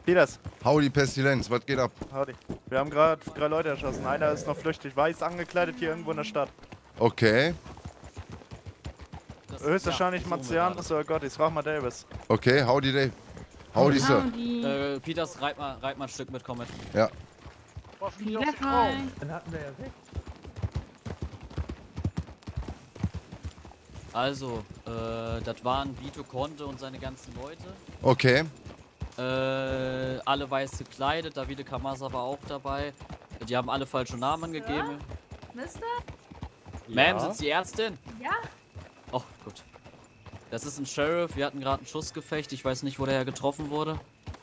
Peters. Howdy Pestilenz, was geht ab? Howdy. Wir haben gerade 3 Leute erschossen. Einer ist noch flüchtig, weiß angekleidet hier irgendwo in der Stadt. Okay, Höchstwahrscheinlich Martianus oder Gott, ich frag mal Davis. okay, howdy Dave. Howdy Sir. Peters, reit mal ein Stück mit, komm mit. Ja. Wiederfallen. Dann hatten wir ja recht. Also, das waren Vito Conte und seine ganzen Leute. Okay. Alle weiß gekleidet, Davide Kamasa war auch dabei. Die haben alle falsche Namen angegeben. Mister? Ma'am, sind Sie Ärztin? Ja. Oh, gut. Das ist ein Sheriff, wir hatten gerade ein Schussgefecht, ich weiß nicht, wo der getroffen wurde.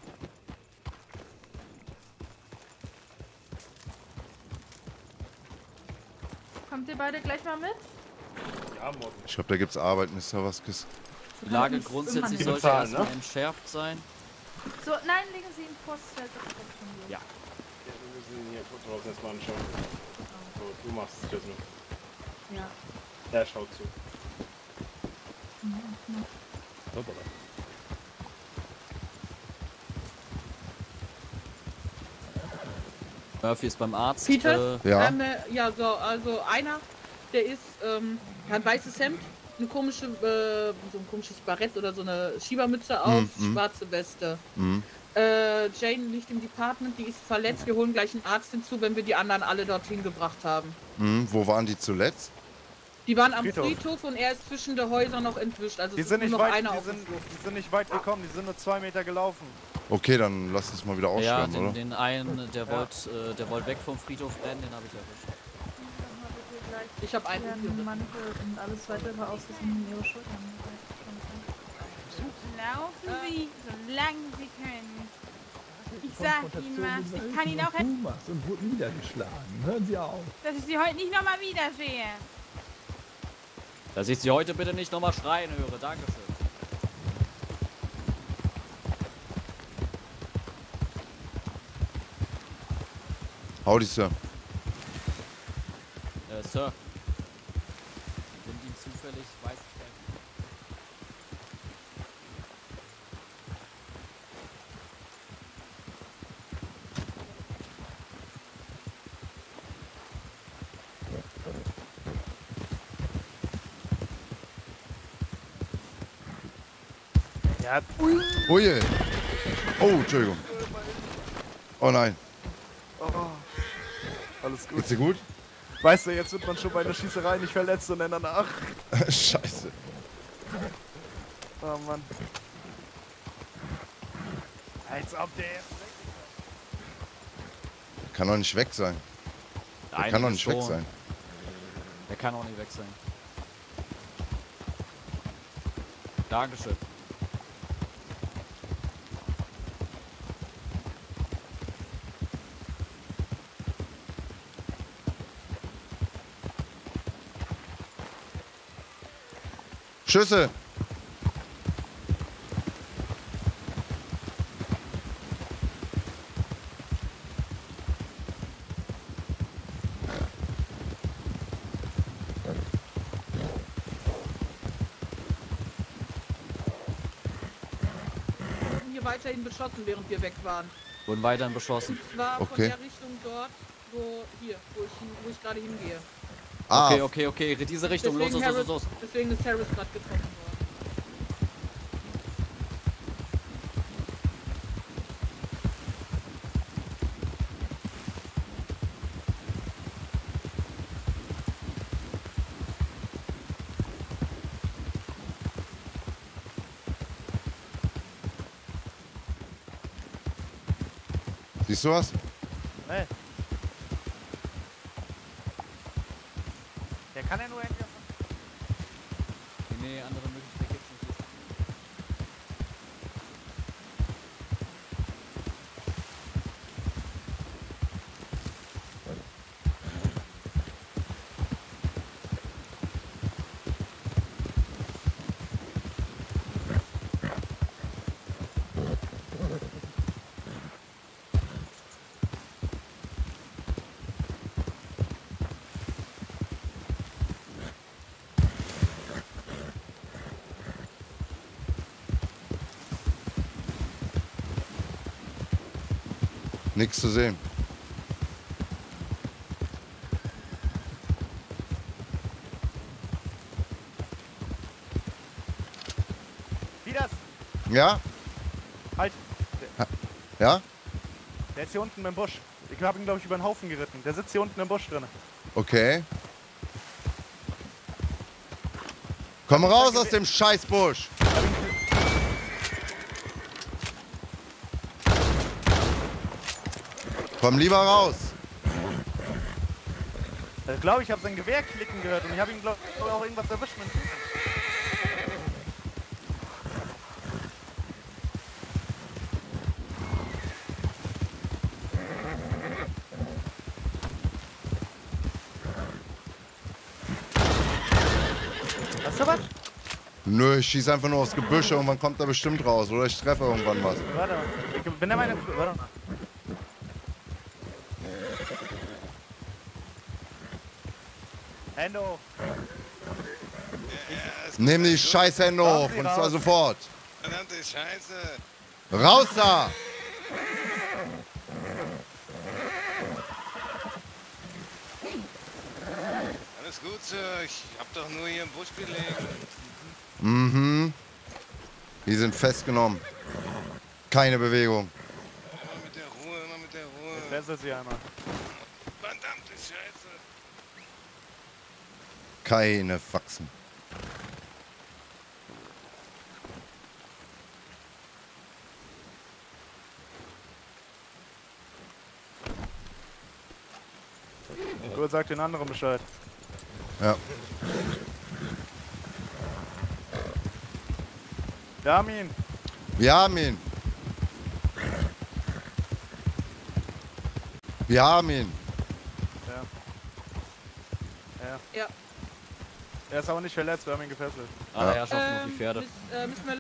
Kommt ihr beide gleich mal mit? Ja, morgen. Ich glaube, da gibt's Arbeit, Mr. Vasquez. Die Lage grundsätzlich immer sollte erstmal entschärft sein. So, nein, legen Sie ihn vor das Feld. Ja. Wir müssen hier draußen erstmal anschauen. So, du machst es jetzt mit. Ja. Der schaut zu. Hoppala. Murphy ist beim Arzt. Peter? Ja. Ja, so, also einer, der ist, hat ein weißes Hemd, eine komische, so ein komisches Barett oder so eine Schiebermütze auf, schwarze Weste. Jane liegt im Department, die ist verletzt. Wir holen gleich einen Arzt hinzu, wenn wir die anderen alle dorthin gebracht haben. Wo waren die zuletzt? Die waren am Friedhof. Friedhof und er ist zwischen den Häusern noch entwischt. Also Die es sind ist nicht nur noch weit, einer auf dem die sind nicht weit gekommen, die sind nur 2 Meter gelaufen. Okay, dann lass uns mal wieder Ja, ausschwärmen, oder? den einen, der wollte weg vom Friedhof rennen, den habe ich erwischt. Ich habe einen. Den Mantel und alles weitere Ausrüstung in ihre Schultern. Laufen Sie, solange Sie können. Ich sag Ihnen was, ich kann Ihnen auch Pumas und wurde niedergeschlagen. Hören Sie auf. dass ich Sie heute nicht nochmal wiedersehe. Dass ich Sie heute bitte nicht nochmal schreien höre, dankeschön. Howdy Sir. Sir. Sind Ihnen zufällig weiß Ja, Uje. Oh, Entschuldigung. Oh nein. alles gut. Geht's dir gut? Weißt du, jetzt wird man schon bei der Schießerei nicht verletzt und dann danach. Scheiße. Oh Mann. Als ob der jetzt. Kann doch nicht weg sein. Der kann doch nicht weg sein. Der kann auch nicht weg sein. Dankeschön. Schüsse. hier weiterhin beschossen, während wir weg waren. Wurden weiterhin beschossen. Und zwar von Okay. der Richtung dort, wo ich gerade hingehe. Ah, Okay, diese Richtung, los. Deswegen ist Harris gerade getroffen worden. siehst du was? Nee. Der kann ja nur entweder. Nee, andere Möglichkeit gibt's nicht. Nichts zu sehen. Wie das? Ja? Halt. Ja? Der ist hier unten im Busch. Ich habe ihn, glaube ich, über den Haufen geritten. Der sitzt hier unten im Busch drin. Okay. Komm raus aus dem Scheißbusch! Komm lieber raus! Ich glaube, ich habe sein Gewehr klicken gehört und ich habe ihn, glaube ich, auch irgendwas erwischt mit dem Fuß. Hast du was? Nö, ich schieß einfach nur aufs Gebüsch, irgendwann kommt er bestimmt raus. Oder ich treffe irgendwann was. Warte mal. Ich bin der Meinung. Warte mal. Hände hoch. Nimm die Scheißhände hoch sie und raus. zwar sofort. Verdammte Scheiße. Raus da! Alles gut, Sir. Ich hab doch nur hier im Busch gelegen. Mhm. Die sind festgenommen. Keine Bewegung. Immer mit der Ruhe, immer mit der Ruhe. Ich fessel sie einmal. Verdammte Scheiße. Keine Faxen. Gut, sag den anderen Bescheid. Ja. Wir haben ihn. Wir haben ihn. Wir haben ihn. Ja. Ja. Er ist aber nicht verletzt, wir haben ihn gefesselt. Alle Herrschaften auf die Pferde. Müssen wir